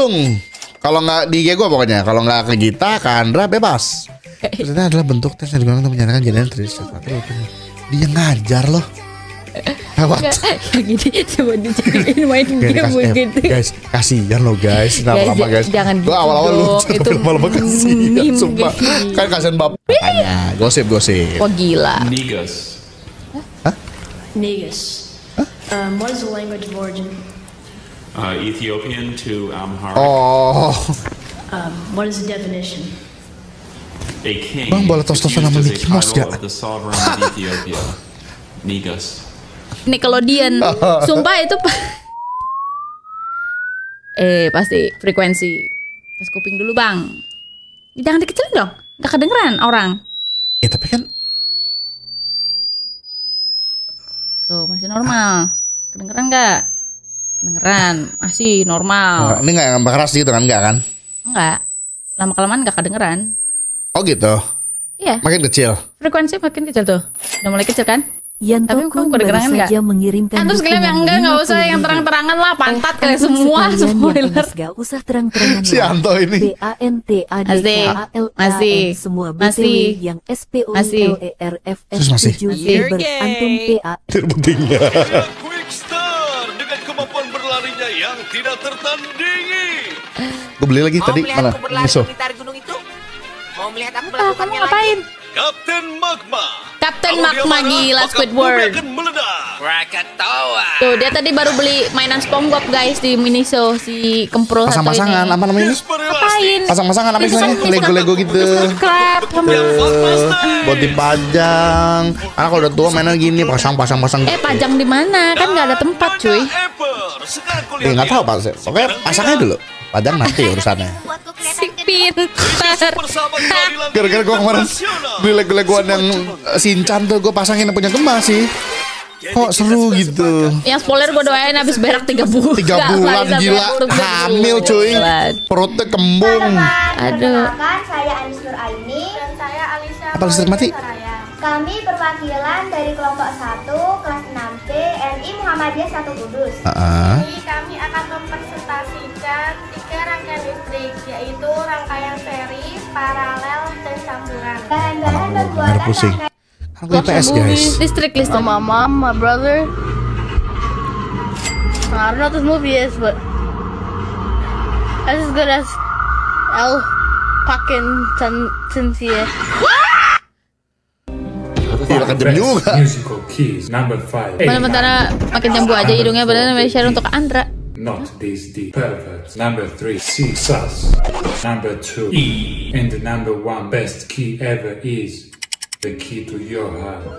Bandung. Kalau nggak di IG gue pokoknya. Kalau nggak ke Gita, ke Andra bebas. Ternyata adalah bentuk tes yang digunakan untuk menyatakan jadian terus. Dia ngajar loh. Lewat. Kayak gini coba dijadiin main game begitu. Guys, kasihan loh guys. Lama-lama guys. Jangan gitu. Awal-awal lucu Itu lama-lama kasihan. Sumpah. Kan kasihan bapak. Makanya gosip-gosip. Wah gila. Negus. Hah? Negus. What is the language of origin? Ethiopian to Amharic. Oh. What is the definition? A king Bang, boleh tos-tosan sama used as a Mickey Mouse title gak? of the sovereign of Ethiopia. Negus. Nickelodeon. Sumpah itu pasti frekuensi. Tes kuping dulu bang. Jangan dikecilin dong. Gak kedengeran orang. Tapi kan Tuh masih normal. Kedengeran gak? Kedengeran. Masih normal. ini nggak yang keras gitu kan? Nggak kan? Enggak. Lama-kelamaan gak kedengeran. Oh gitu. Iya. Makin kecil. Frekuensi makin kecil tuh. Udah mulai kecil kan? Yanto Tapi Kun kamu baru kedengeran nggak? saja mengirimkan Terus kalian yang enggak usah yang terang-terangan lah. Pantat kalian semua spoiler. Gak usah terang-terangan. Si Anto ini. BANTADKALAN Masih. semua Masih. BTW yang Terus masih. SPOILERFF7 berantum PA. Pentingnya. Quickstar dengan kemampuan berlarinya yang tidak tertandingi. Gue beli lagi tadi mana? Miso. Mau melihat aku Kamu melakukannya ngapain? Kapten Magma. Kapten Kalau dia Magma marah, gila maka Squidward. bumi akan meledak. Krakatoa. Tuh dia tadi baru beli mainan SpongeBob guys di Miniso si Kempro satu ini. Pasang-pasangan apa namanya? Ngapain? Pasang-pasangan apa istilahnya? Lego-lego gitu. Crap. Buat dipajang. Karena kalau udah tua mainnya gini pasang-pasang. Pajang di mana? Kan nggak ada tempat cuy. Nggak tahu Pak. Pokoknya pasangnya dulu. Pajang nanti urusannya. Si pintar. Gara-gara gue kemarin beli Lego-legoan yang Shinchan tuh gue pasangin yang punya Gemma sih. Kok seru gitu. Yang spoiler gue doain habis berak 3 bulan. 3 bulan gila. Hamil cuy. Perutnya kembung. Aduh. Saya Anis Nur Aini dan saya Alisa. Apa listrik mati? Kami perwakilan dari kelompok 1 kelas 6C NI Muhammadiyah 1 Kudus. Jadi kami akan mempresentasikan 3 rangkaian listrik, yaitu rangkaian seri, paralel, dan campuran. Bahan-bahan pembuatan pusing. Aku IPS guys. Listrik. My mom, my brother. I don't know what this movie is, but that's as good as El Pakin Cynthia. Gila kejam juga. Musical keys number 5. Sementara makin jambu aja hidungnya benar share untuk Andra. Not these deep perverts. Number 3, C sus. Number 2, E. And the number 1 best key ever is the key to your heart.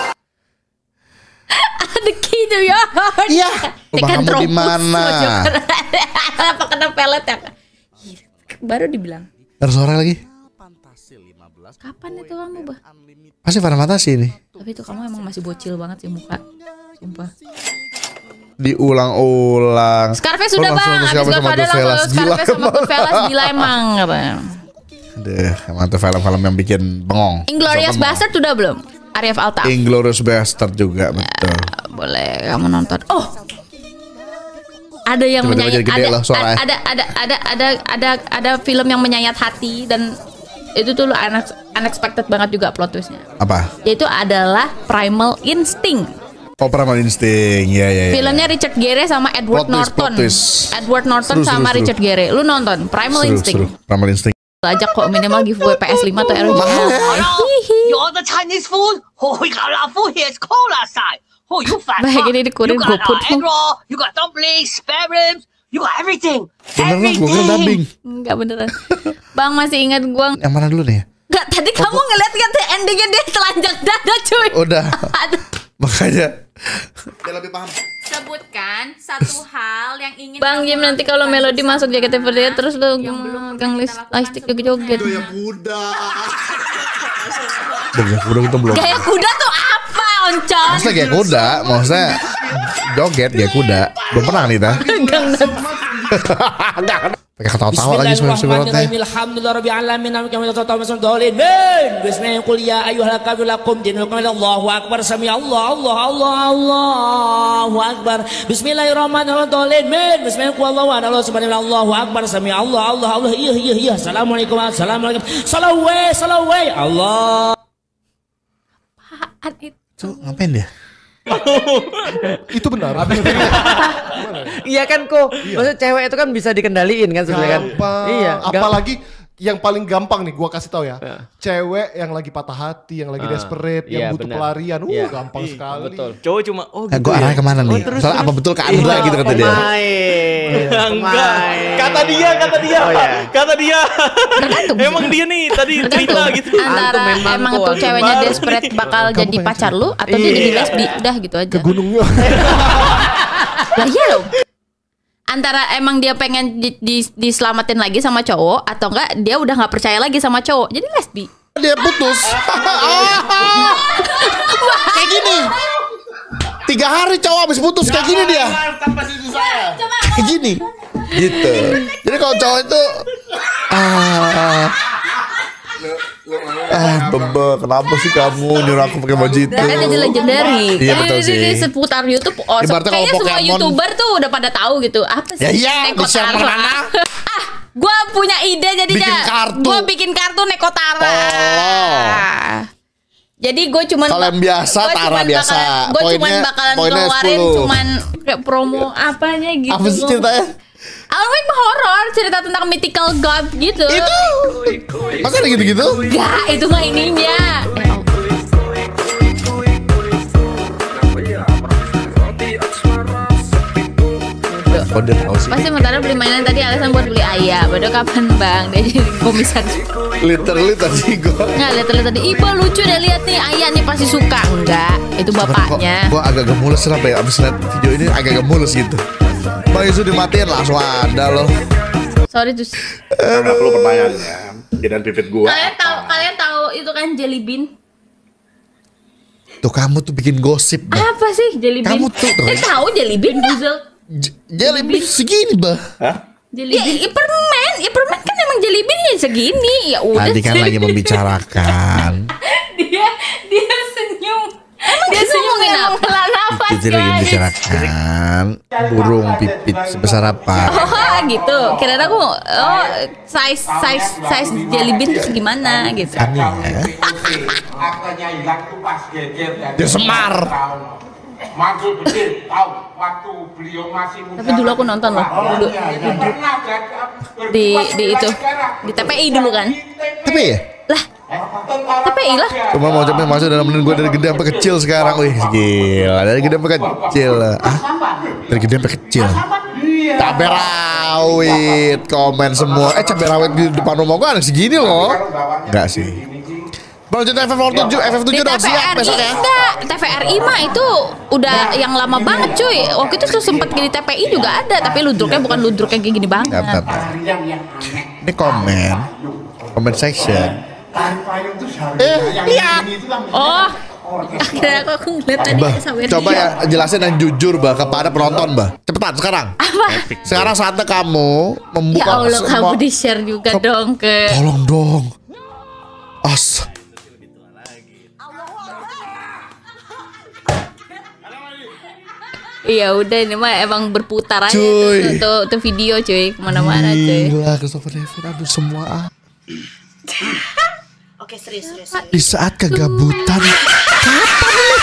The key to your heart. Iya. Rumah kamu di mana? Apa kena pelet ya? Baru dibilang. Ada suara lagi. Kapan itu kamu bah? Pasti Farah Matasi ini. Tapi itu kamu emang masih bocil banget sih muka. Sumpah. Diulang-ulang. Scarface sudah bang. Abis Godfather langsung Scarface sama Goodfellas gila emang katanya. Aduh, emang tuh film-film yang bikin bengong. Inglourious Bastard sudah belum? Arif Altaf. Inglourious Bastard juga betul. Boleh kamu nonton. Oh, ada yang Tiba-tiba menyayat. jadi gede loh suaranya. Ada film yang menyayat hati dan itu tuh unexpected banget juga plot twistnya. Apa? Yaitu adalah Primal Instinct. Oh, Primal Instinct, ya. Filmnya Richard Gere sama Edward Norton. Edward Norton Seru, sama seru. Richard Gere. Lu nonton Primal Instinct? Primal Instinct. Ajak kok minimal giveaway PS5 atau ROG. You're the Chinese food. Oh, you got our food here. It's cold outside. Oh, you fat Baik fuck. ini dikurin You got GoPut. egg roll. You got dumplings, spare ribs. You got everything. Beneran gue kira dubbing. Enggak beneran. Bang masih ingat gua. Yang mana dulu nih? Enggak, tadi kamu ngeliat kan endingnya dia telanjang dada cuy. Udah. Makanya dia lebih paham. Sebutkan satu hal yang ingin Bang Jim nanti kalau Melody masuk JKT48 terus lu gang lightstick joget-joget. Gaya kuda. Gaya kuda itu belum. Gaya kuda tuh apa, Oncon? Maksudnya gaya kuda, maksudnya joget gaya kuda. Belum pernah nih ta? Pakai ketawa-tawa lagi sebenarnya. Alhamdulillahirabbil alamin. Bismillahirrahmanirrahim. Qul ya ayyuhal kafirun dinukum Allahu akbar. Sami Allahu akbar. Bismillahirrahmanirrahim. Bismillahirrahmanirrahim. Allahu akbar. Sami Allah. Iya. Assalamualaikum. Salawat. Allah. Apaan itu? Ngapain dia? Itu benar. Iya kan kok. Maksud cewek itu kan bisa dikendaliin kan sebenarnya kan. Iya. Apalagi yang paling gampang nih gua kasih tahu ya. Cewek yang lagi patah hati, yang lagi desperate, yang butuh pelarian. Gampang sekali. Betul. Cowok cuma Gue arahnya kemana nih? Soalnya apa betul ke Andra gitu kata dia. Enggak. Kata dia. Emang dia nih tadi cerita gitu. Antara emang tuh ceweknya desperate bakal jadi pacar lu atau dia jadi lesbi, udah gitu aja. Ke gunungnya. Lah iya loh. Antara emang dia pengen diselamatin lagi sama cowok atau enggak dia udah nggak percaya lagi sama cowok jadi lesbi. Dia putus. Kayak gini. 3 hari cowok habis putus kayak gini dia. Kayak gini. Gitu. Jadi kalau cowok itu Bebe, kenapa sih kamu nyuruh aku pakai baju itu? Kan jadi legendary. Iya betul sih. Di seputar YouTube, kayaknya semua YouTuber tuh udah pada tahu gitu. Apa sih? Ya bisa mana? Gue punya ide jadinya. Gue bikin kartu Nekotara. Jadi gue cuman kalau yang biasa Tara biasa. Gue cuman bakalan ngeluarin cuman kayak promo apanya gitu. Apa sih ceritanya? Alan Wake horor, cerita tentang mythical god gitu. Itu masa ada gitu-gitu? Enggak, itu mah ininya. Oh, dia tahu sih. Pasti sementara beli mainan tadi alasan buat beli ayah. Padahal kapan bang dia jadi komisaris. Literally tadi gue. Nggak, literally tadi. Ibu lucu deh lihat nih ayah nih pasti suka. Enggak, itu bapaknya. Gue agak mulus kenapa ya? Abis lihat video ini agak mulus gitu. Bang Yusu dimatiin langsung ada loh. Sorry tuh. Nggak perlu pertanyaannya. Jangan pipit gua. Kalian tahu itu kan Jelly Bean? Tuh kamu tuh bikin gosip. Apa sih Jelly Bean? Kamu tuh. Tahu Jelly Bean Buzel? Jelly Bean segini bah. Hah? Jelly Bean. Ya permen kan emang Jelly Bean ya segini. Ya udah. Tadi kan lagi membicarakan. dia senyum. Emang dia ngomongin apa? Nafas, Kita lagi membicarakan burung pipit sebesar apa? Oh gitu. Kira aku size Jelly Bean itu gimana gitu. Aneh ya. Dia semar. Tapi dulu aku nonton loh. Di itu di TPI dulu kan. TPI ya? Lah. TPI lah. Cuma mau coba masuk dalam menit gue dari gede sampai kecil sekarang. Wih gila. Dari gede sampai kecil. Dari gede sampai kecil. Cabai rawit komen semua. Cabai rawit di depan rumah gue anak segini loh. Enggak sih. Lanjut FF7 udah siap besok ya? Enggak, TVRI mah itu udah yang lama banget cuy. Waktu itu tuh sempet di TPI juga ada, tapi ludruknya bukan ludruk yang kayak gini banget. Ini comment section. Lihat. Oh, akhirnya aku ngeliat tadi sampai coba ya jelasin dan jujur bah kepada penonton bah. Cepetan sekarang. Apa? Sekarang saatnya kamu membuka. Ya Allah, kamu di share juga dong ke. Tolong dong. Iya udah ini mah emang berputar aja tuh video cuy kemana-mana cuy. Gila Christopher Reeve aduh semua. Oke serius. Di saat kegabutan. Kapan nih?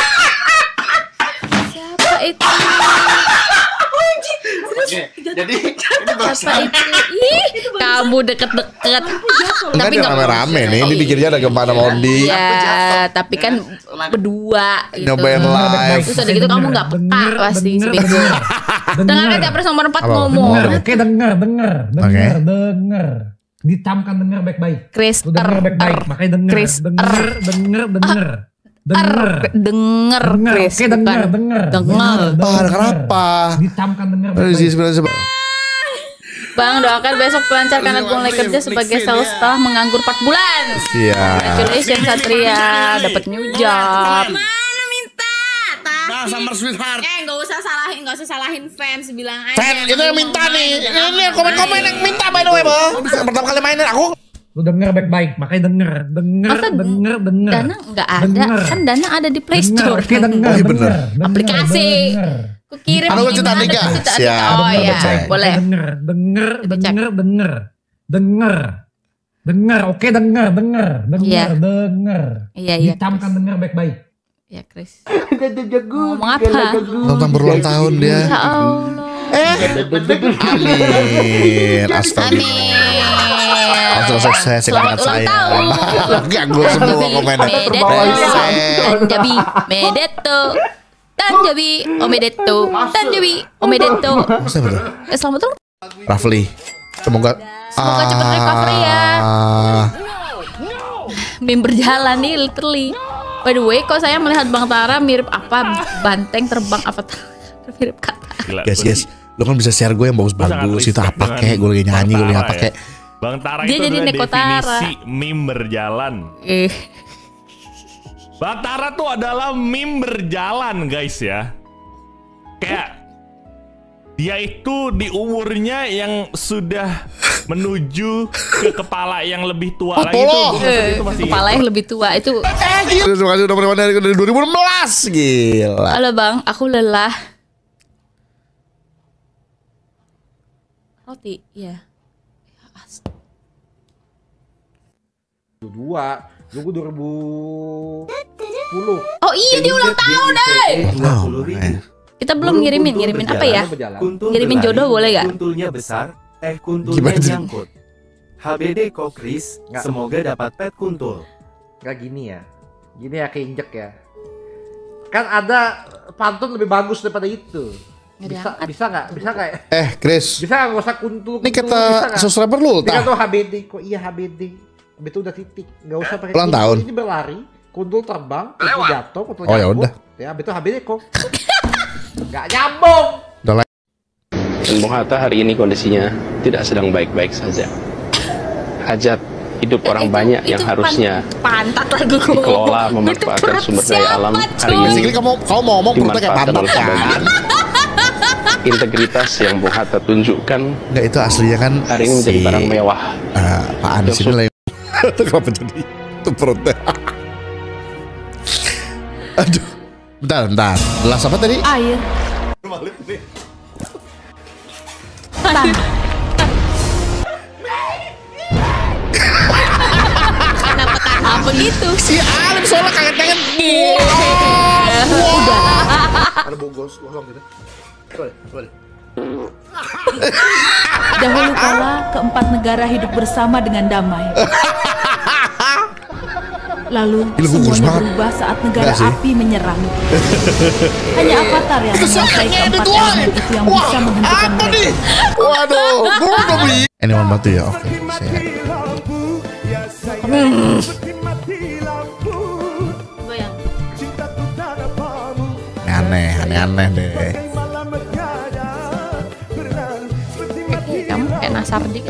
Siapa itu? Jadi siapa itu? Ih, kamu deket-deket. Tapi nggak rame-rame nih, dipikirnya ada kemana Mondi. Ya, tapi kan berdua gitu. Nyobain live. Terus ada gitu kamu nggak peka pasti sebego. Dengarkan Capres nomor 4 ngomong. Oke, denger. Ditamkan denger baik-baik. Chris denger baik-baik, makanya denger. Chris denger. Denger Chris. Oke, denger. Kenapa? Ditamkan denger baik-baik. Bang, doakan besok melancarkan aku mulai kerja sebagai sales setelah menganggur 4 bulan. Iya. Congratulations Satria, dapat new job. Summer Sweetheart. Nggak usah salahin fans, bilang aja. Fan itu yang minta nih. Ini yang komen-komen yang minta by the way, Bang. Pertama kali mainin aku. Lu denger baik-baik, makanya denger. Dana nggak ada, kan Dana ada di Play Store. Oh iya bener. Aplikasi. Ku kirim. Ada cerita tiga. Siap. Oh iya, boleh. Denger, oke denger. Iya. Dicamkan denger baik-baik. Ya, Chris. Ngomong apa? Tentang berulang tahun dia. Ya Allah. Amin. Astagfirullah. Astagfirullah sukses dengan saya. Ganggu semua komennya. Tanjabi, Omedeto. Selamat ulang. Rafli. Semoga cepat recovery ya. Meme berjalan nih literally. By the way, kok saya melihat Bang Tara mirip apa? Banteng terbang avatar. Mirip kata. Guys, lo kan bisa share gue yang bagus-bagus itu apa kek? Gue lagi nyanyi, gue lagi apa kek? Bang Tara dia itu jadi adalah definisi Tara. meme berjalan. Bang Tara tuh adalah meme berjalan guys ya. Kayak dia itu di umurnya yang sudah menuju ke kepala yang lebih tua lagi itu masih kepala yang lebih tua itu. Terima kasih udah menemani dari 2016. Gila. Halo Bang, aku lelah. Roti, iya. Nunggu 2010. Oh iya dia ulang tahun Kita belum ngirimin apa ya? Ngirimin jodoh boleh gak? Kuntulnya besar, kuntulnya nyangkut. HBD kok Chris, semoga dapat pet kuntul. Gak gini ya, keinjek ya. Kan ada pantun lebih bagus daripada itu. Bisa nggak? Chris. Bisa nggak usah kuntul? Ini kata subscriber lu tah. Ini kata HBD kok iya HBD. Itu udah titik, nggak usah pakai. Ulang tahun. Ini berlari, kuntul terbang, kuntul jatuh, kuntul jatuh. Oh ya udah. Ya, itu HBD kok. Gak nyambung. Dan Bung Hatta hari ini kondisinya tidak sedang baik-baik saja. Hajat hidup orang banyak yang harusnya dikelola memanfaatkan sumber daya alam hari ini dimanfaatkan oleh sebagian. Integritas yang Bung Hatta tunjukkan itu aslinya kan hari ini menjadi barang mewah. Pak Anies ini lagi itu kenapa jadi itu perutnya. Aduh. Bentar. Gelas apa tadi? Air. Kenapa apa gitu? Si Alim soalnya kangen-kangen. Udah. Ada bogos kosong gitu. Coba. Dahulu kala keempat negara hidup bersama dengan damai. Lalu semuanya berubah saat negara api menyerang. Hanya Avatar yang menguasai keempat elemen itu yang bisa menghentikan mereka. Waduh, gue udah beli. Anyone bantu ya? Oke, saya. Aneh deh. Kamu kayak nasar dikit.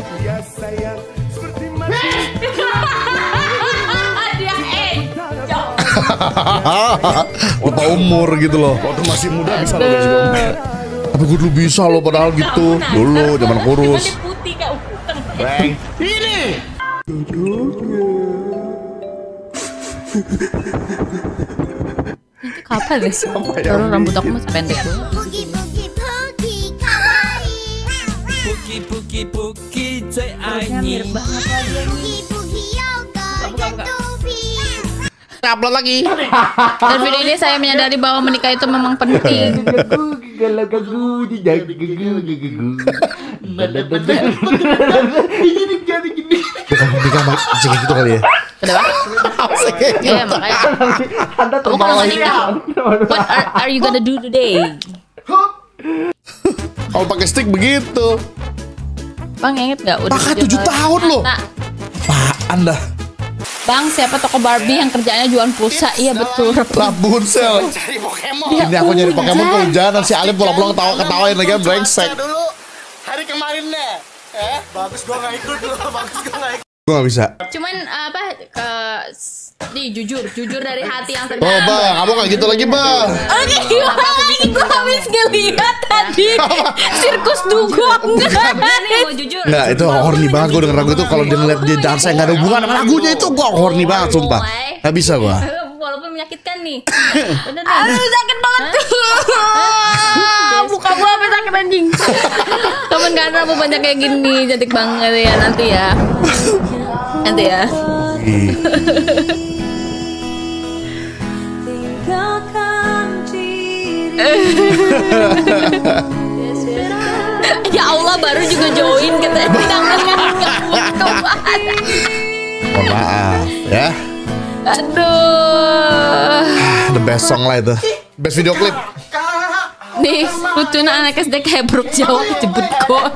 Lupa umur gitu loh. Waktu masih muda bisa lo guys gombel. Tapi gue dulu bisa loh padahal gitu. Dulu zaman kurus. Bang, ini. Itu kapan ya? Baru rambut aku masih pendek dulu. Puki 最爱你。 Upload lagi. Dan video ini saya menyadari bahwa menikah itu memang penting. Bukan menikah macam gitu kali ya. Kenapa? Iya makanya. Kamu kalau menikah, what are you gonna do today? Kalau pakai stick begitu. Bang inget nggak? Udah 7 tahun loh. Apaan dah? Bang, siapa toko Barbie yang kerjanya jualan pulsa? Iya betul. Rapunzel. Ini aku nyari Pokemon kehujanan si Alim pulang-pulang ketawain lagi kan brengsek. Dulu hari kemarin deh. Bagus gua nggak ikut dulu. Bagus gua nggak ikut. Gua nggak bisa. Cuman apa Nih jujur dari hati yang Oh terdalam. bang, kamu gak gitu lagi bang. Oke, gimana lagi? Gue habis ngeliat tadi sirkus dugong. Nih mau jujur. Nggak, itu horny banget gue denger lagu itu. Kalau dia ngeliat dia dansa yang gak ada hubungan sama lagunya itu gue horny banget sumpah. Gak bisa gue. Walaupun menyakitkan nih. Bener nih. Aduh sakit banget. Buka gua sampai sakit anjing. Kapan karena mau banyak kayak gini, cantik banget ya nanti ya. Nanti ya. Ya Allah baru juga join katanya tidak Mohon maaf ya. Aduh. The best song lah itu. Best video klip. Nih lucunya anak SD kayak Brooke Jawa kejebut kok.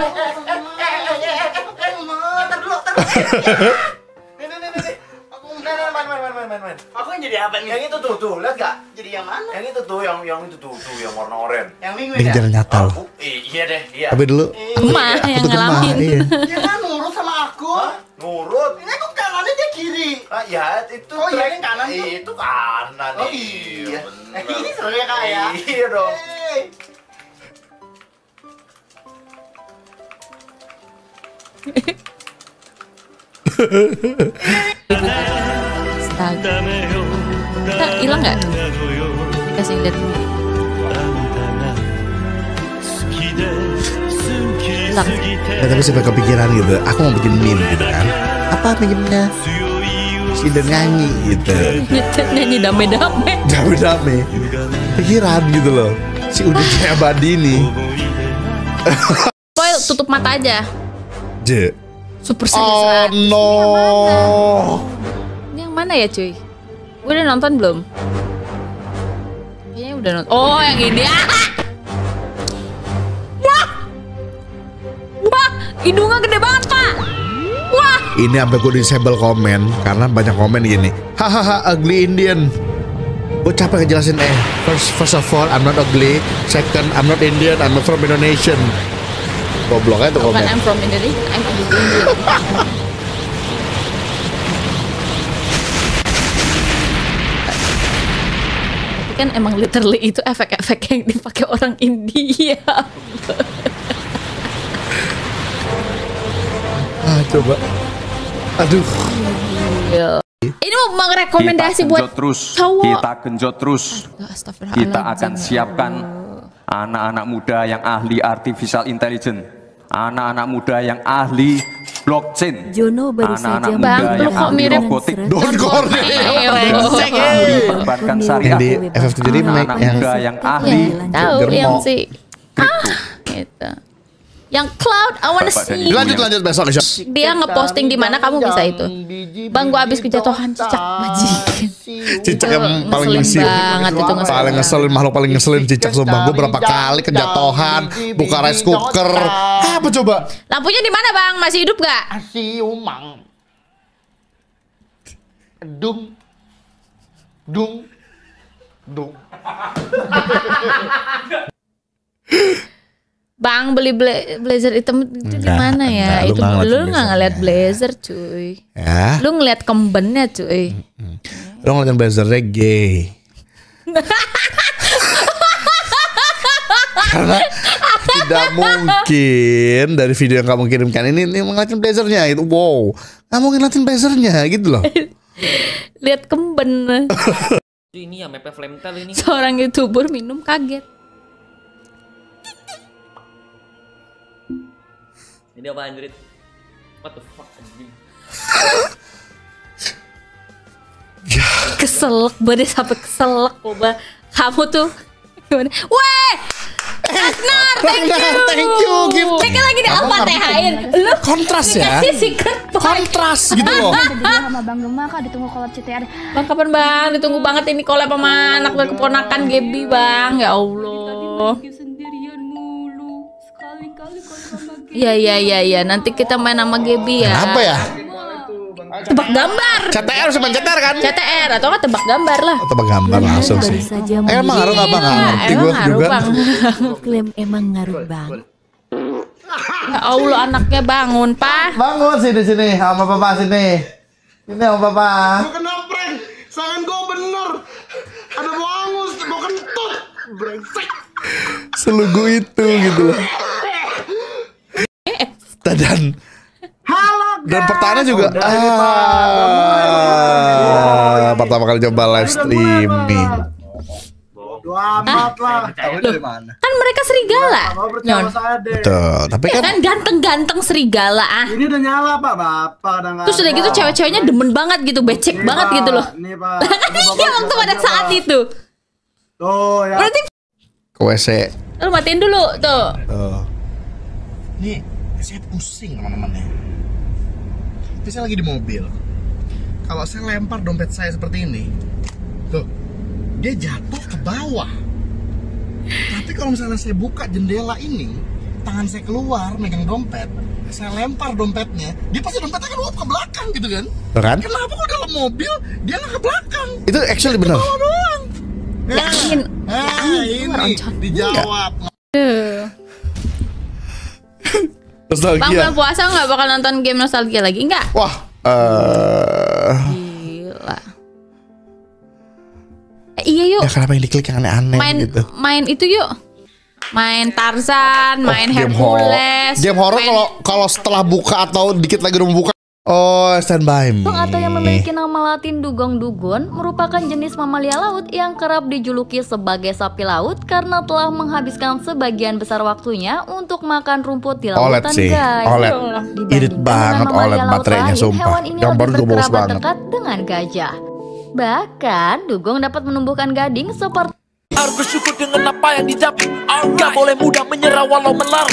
Main. Aku yang jadi apa nih? Yang itu tuh, lihat gak? Jadi yang mana? Yang itu tuh, yang itu tuh, yang warna oranye. Yang minggu Ini jangan nyata loh. Iya deh, iya. Tapi dulu emak yang ngalamin. Iya. Dia kan nurut sama aku. Nurut? Ini aku kanannya dia kiri. Ah ya, itu. Oh iya, yang kanan tuh. Itu kanan. Oh iya. Ini sebenarnya kak ya? Iya dong. Kita hilang nggak? Kasih lihat. Ya, tapi sampai kepikiran gitu. Aku mau bikin meme gitu kan. Apa meme-nya? Si dan nyanyi gitu. Nyanyi dame-dame. Dame-dame. Pikiran gitu loh. Si udah kayak abadi nih. Spoil, tutup mata aja. Je. Super serius. Oh no. Ini yang mana ya cuy? Gue udah nonton belum? Kayaknya udah nonton. Oh yang ini. Wah, hidungnya gede banget pak. Wah. Ini sampai gue disable komen karena banyak komen gini. Hahaha ugly Indian. Gue capek ngejelasin first of all I'm not ugly. Second I'm not Indian. I'm not from Indonesia. Goblok aja tuh komen. I'm from Indonesia. I'm from India. Tapi kan emang literally itu efek-efek yang dipakai orang India. Coba. Aduh. Ini mau rekomendasi buat terus, cowok. kita genjot terus. Kita akan siapkan anak-anak muda yang ahli artificial intelligence, anak-anak muda yang ahli blockchain, Jono baru saja muda yang ahli robotik, ahli perbankan syariah, anak-anak muda yang ahli tahu yang si gitu. Yang cloud, I wanna see. Lanjut besok. Dia ngeposting di mana kamu bisa itu. Bang, gua habis kejatuhan cicak bajingan. Cicak yang paling ngeselin banget itu paling ngeselin, makhluk paling ngeselin cicak sumpah. Gue berapa kali kejatuhan, buka rice cooker. Apa coba? Lampunya di mana bang? Masih hidup gak? Masih umang. Dung. Bang beli blazer hitam itu di mana ya? Itu lu nggak ngeliat blazer cuy. Ya. Lu ngeliat kembennya cuy. Lu ngeliatin blazer reggae. Karena tidak mungkin dari video yang kamu kirimkan ini ngeliatin blazernya gitu. Wow, nggak mungkin ngeliatin blazernya gitu loh. Lihat kemben. Ini ya mepe flametail ini. Seorang YouTuber minum kaget. Ini apa Android? What the fuck anjing? Keselak banget sampai keselak coba. Kamu tuh gimana? Weh! Asnar, thank you. Mereka lagi di apa TH-in? Lu kontras ya? Kontras gitu loh. Sama Bang Gema kak ditunggu collab CTR. Bang kapan bang? Ditunggu banget ini collab sama anak dan keponakan Gaby bang. Ya Allah. Iya. Nanti kita main sama Gaby ya. Apa ya? Tebak gambar. CTR cuma CTR kan? CTR atau nggak tebak gambar lah. Tebak gambar langsung sih. Emang ngaruh nggak bang? Ngerti gue juga. Klaim emang ngaruh bang. Ya Allah anaknya bangun pak. Bangun sini sama papa sini. Ini sama papa. Kena prank. Sangan gue bener. Ada bau angus, bau kentut. Brengsek. Selugu itu gitu loh. Dan pertanyaan juga pertama kali coba live streaming. Bodo amat lah. Kan mereka serigala. Nyon. Betul, tapi kan ganteng-ganteng serigala ah. Ini udah nyala Pak, Bapak udah nggak. Terus udah gitu cewek-ceweknya demen banget gitu, becek banget gitu loh. Ini Pak. Iya waktu pada saat itu. Tuh ya. Berarti ke WC. lu matiin dulu tuh. Nih, saya pusing teman-teman ya. Tapi saya lagi di mobil. Kalau saya lempar dompet saya seperti ini, tuh, dia jatuh ke bawah. Tapi kalau misalnya saya buka jendela ini, tangan saya keluar megang dompet, saya lempar dompetnya, dia pasti dompetnya kan uap ke belakang gitu kan? Kan? Kenapa kok dalam mobil dia nggak ke belakang? Itu actually benar. Yakin. Ini dijawab. Nostalgia. Bang bulan puasa nggak bakal nonton game nostalgia lagi nggak? Wah, gila. Iya yuk. Ya kenapa yang diklik yang aneh-aneh gitu? Main itu yuk. Main Tarzan, main Hercules. Game horor kalau setelah buka atau dikit lagi udah buka. Oh, Stand By Me. Dugong atau yang memiliki nama latin dugong dugon merupakan jenis mamalia laut yang kerap dijuluki sebagai sapi laut karena telah menghabiskan sebagian besar waktunya untuk makan rumput di lautan, guys. Irit banget OLED baterainya, sumpah. Hewan ini Gambar lebih gue bagus berkerabat banget. dekat dengan gajah. Bahkan dugong dapat menumbuhkan gading seperti Harus bersyukur dengan apa yang didapat. Gak boleh mudah menyerah walau melar.